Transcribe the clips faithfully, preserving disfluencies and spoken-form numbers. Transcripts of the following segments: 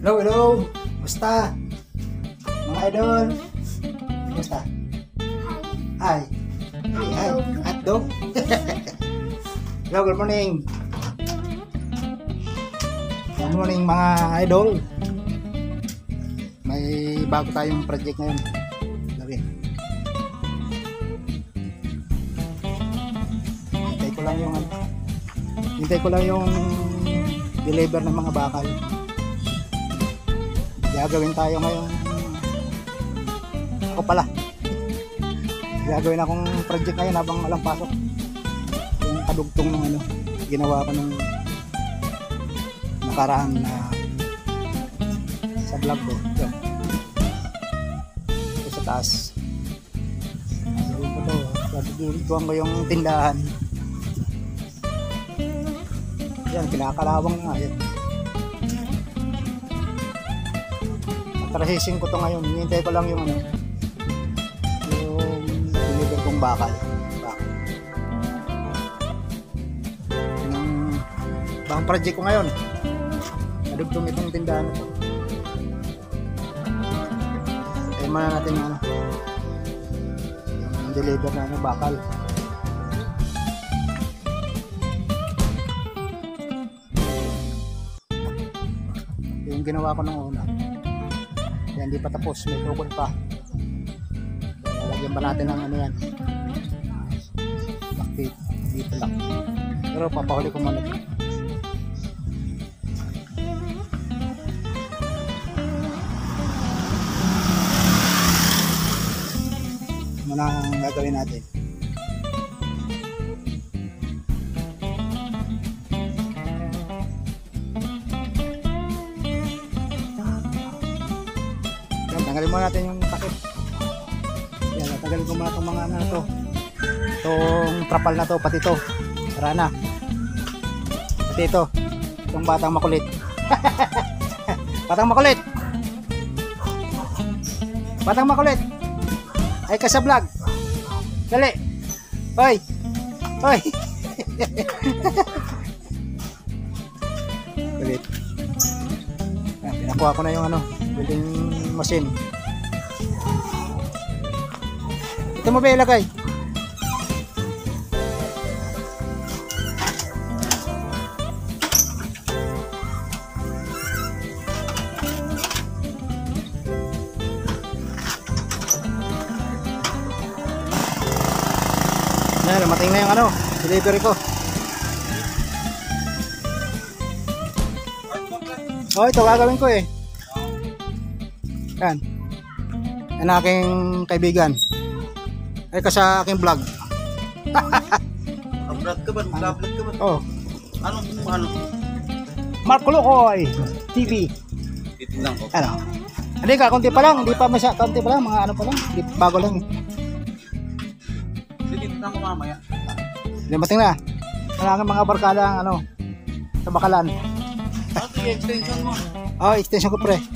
Hello, hello. Basta. Mga idol. Basta. Hi. Hi, hi. Hotdog. Hello, good morning. Good morning mga idol. May bago tayong project ngayon. Gawin. Hintay ko lang yung Hintay ko lang yung deliver ng mga bakal. Gagawin tayo ngayon. Ako pala. Gagawin akong project ngayon habang walang pasok. Yung kadugtong ng ano, ginawa ko nung nakaraan na sa vlog ko. Ito. Ito sa taas. Gagawin ko to. Gagawin ko yung tindahan. Yan, kinakalawang nga yan. Trasisin ko to ngayon. Hinihintay ko lang yung ano, yung deliver kong bakal. Bakal. Yun ang bagong project ko ngayon. Nadugtong itong tindahan ito. Hintayin muna natin yung ano, yung deliver na ano, bakal. Yung ginawa ko nung una. Yan, hindi pa tapos, may tukod pa. Lagyan pa natin ng ano yan, bakit dito lang, pero papahuli ko muna. Muna ang gagawin natin. Tanggalin muna natin yung takip. Yan, tanggalin ko muna itong mga ano na to. Itong trapal na to, pati ito. Tara na. Pati ito. Itong batang makulit. Batang makulit. Batang makulit. Ay ka sa vlog. Dali. Hoy. Hoy. Kulit. Yan, pinakuha ko na yung ano, building machine. Ito mo ba ilagay? Yan, lumating na yung ano, delivery ko. Oh, ito gagawin ko eh. Yan. Yan aking kaibigan. Ay ka sa aking vlog. Vlog ka ba? Vlog ka ba? Oh. Anong ano? Marco Locoy T V. Dito lang ko. Ano? Hindi ka, konti pa lang. Hindi pa masya, konti pa lang. Mga ano pa lang. Bago lang. Dito lang ko mamaya. Limating na. Ang aking mga barkada, ano, sa Bakalan. Ah, sige, extension mo. Oh, extension ko pre.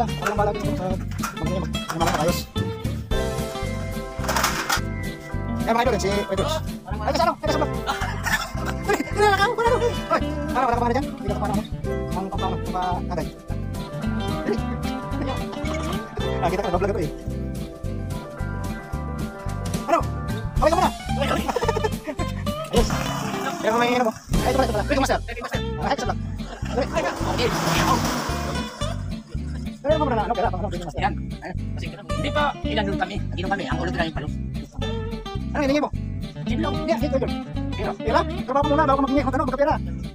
lang. Ako lang bahala dito sa mga mag ano mga ayos. Eh mga idol, si Idol. Ay, kasi ano? Ay, kasi ano? Hindi na ako, wala na. Hoy, para wala ka mana dyan? Hindi ka para mo. Ang pampang agad. Ah, kita kan vlog ito eh. Ano? Okay ka muna. Ayos. Kaya kung may ano mo. Ay, ito pala, ito pala. Thank you, master. Thank you, master. Ay, sa vlog. Okay. Kaya mo muna na, ano, kaya pa, ano, thank you, master. Yan. Kasi hindi pa ilan doon kami. Inom kami. Ang ulo namin palo. Ano hiningi mo? Kinlo. Hindi, dito, Idol. Pera? Pera? Trabaho mo muna bago mag-hingi. Magkano, magkapera.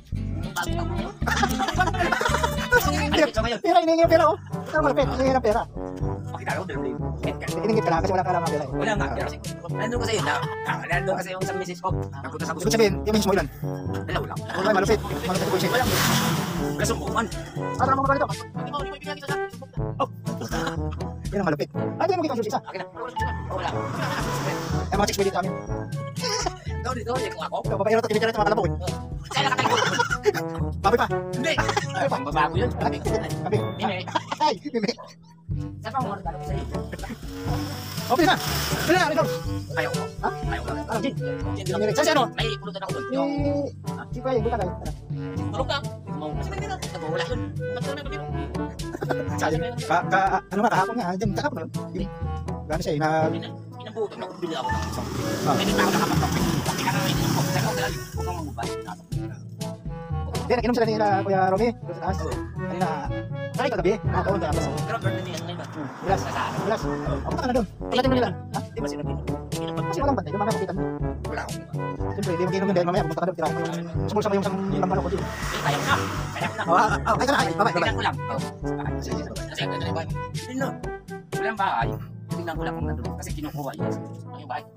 Pera, hiningi yung pera, oh. Ito malapit, hiningi ng pera. Okay, taro. Hiningit ka lang kasi wala ka lang ng pera eh. Wala nga. Kasi nandun kasi yun. Nandun kasi yung sa misis ko. Nagpunta sa Ibig sabihin, yung mismo ilan? Dalaw lang. Wala, malapit. Malapit ko siya. Walang kasumbukan. Ah, tara mo ka dito. Oh. Yan ang malapit. Ah, di mo kita susi isa. Akin na. Wala. Eh, mga chicks dito kami. Ikaw dito. Ikaw ako. Ikaw, babaero ito, tinitira ito mga kalabok eh. Saan nakatayo? Babi pa. Hindi. Ay, pang babago yun. Sabi. Babi. Mimi. Ay, mimi. Saan pa mo ano sa'yo? Okay na. Pila na, Idol. Ayaw ko. Ha? Ayaw ko. Ah, Jin. Yan Ang direct. Saan si ano? May pulutan ako doon. Yung Eh, si Kuya, buka tayo. tulog ka. Kasi hindi na. Nagwawala yun. Magkaroon na dito. Sayang. Ka, ka, ano nga, kahapon nga. Diyan, kahapon na. Yung, gano'n siya, eh, na... Inabutan ako. Bili ako ng isang. Ah. Hindi pa ako nakapatok. Hindi ka naman ininom ko. Saan ako dali? Huwag kang mamubay. Hindi, nag-inom sila nila, Kuya Romy. Doon sa taas. Kanina, ay, kagabi. Nakataon tayo. Mas, Pero birthday niya ngayon ba? Bilas. Sa saan? Bilas. O, punta ka na doon. Pagdating mo nila. Ha? Di ba sila pinapunta? Kasi walang bantay. Yung mamaya makita mo. Wala akong Siyempre, hindi mo ginom yun dahil mamaya pumunta ka doon. Tirahan mo yung... Sumulsa mo yung isang lampano ko doon. Eh, kaya ko na. Kaya ko na. Oh, ah, ah, ay, ka na. Ay, babay, babay. Tingnan ko lang. Oh, sa bahay. Kasi ang ganda ng bahay. Tingnan. Walang bahay. Tingnan ko lang kung nandun. Kasi kinukuha yun. Yung bahay.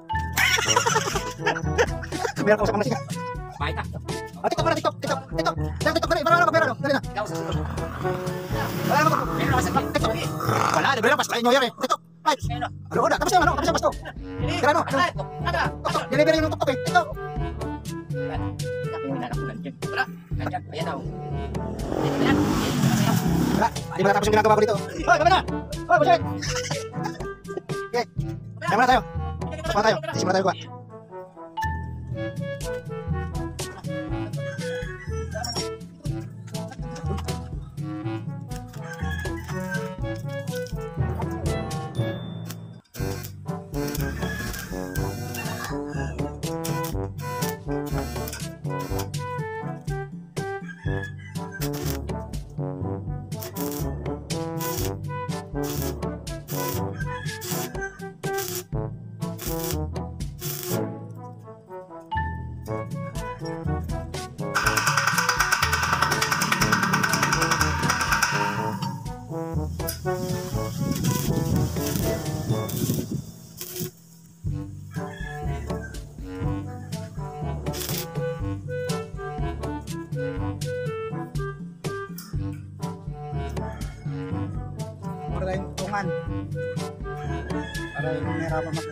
Meron ka sa kamasika. Bahay ka. Ah, TikTok na, TikTok, TikTok, TikTok. Dali, TikTok, dali. Para, para, para, dali na. Ikaw sa sunod. Wala naman ko. Meron ako sa TikTok. Wala, libre lang. Pasko, New Year eh. TikTok. Ay, Meron. ano na? Tapos yung ano? Tapos yung pasto. Tira ano? Ano? Ano? TikTok. Delivery yung TikTok eh. TikTok. Wala. Nandiyan. Ayan daw. Ayan. Wala. Hindi mo natapos yung ginagawa ko dito. Hoy, kami na. Hoy, busit. Okay. Kaya muna tayo. Tapos muna tayo. Sisimula tayo kuha. Para tayong tungan. Para yung nahirapan mag...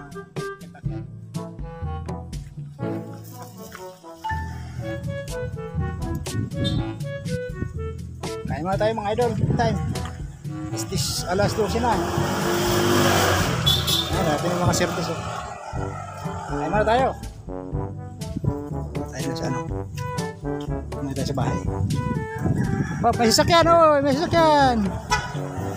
Kain muna tayo mga idol. Time. Is this alas dose na. Ayan natin yung mga service. Oh. Kain muna tayo. Tayo na sa ano. Muna tayo sa bahay. Oh, may sasakyan oh. May sasakyan.